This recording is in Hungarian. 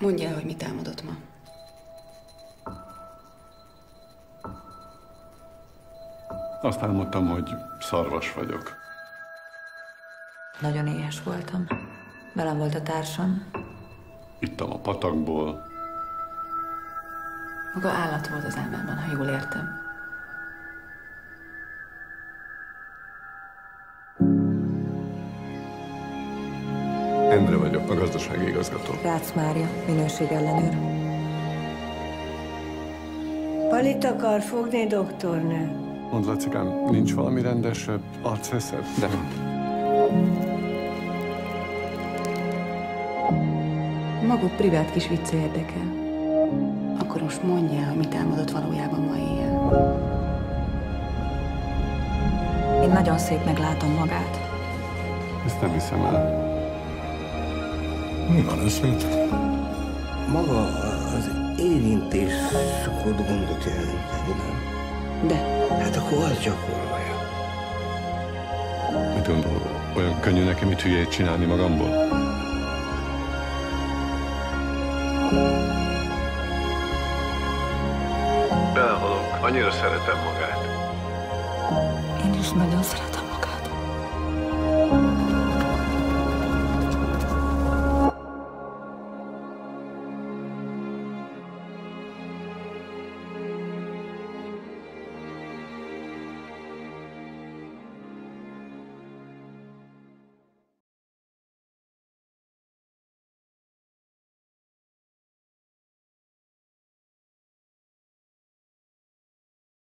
Mondja el, hogy mit álmodott ma. Azt álmodtam, hogy szarvas vagyok. Nagyon éhes voltam. Velem volt a társam. Ittam a patakból. Maga állat volt az álmában, ha jól értem. Endre vagyok, a gazdasági igazgató. Cannes Mária, minőségellenőr. Palit akar fogni, doktornő? Mondd, Lacikám, nincs valami rendesebb arceszed? De van. Maga privát kis vicce érdekel. Akkor most mondja el, hogy mit álmodott valójában ma éjjel. Én nagyon szépnek látom magát. Ezt nem hiszem el. Mi van összint? Maga az érintés szokott gondot jelenteni, nem? De. Hát akkor az gyakorolja. Mit gondol? Olyan könnyű nekem itt hülyét csinálni magamból? Belehalok, annyira szeretem magát. Én is nagyon szeretem.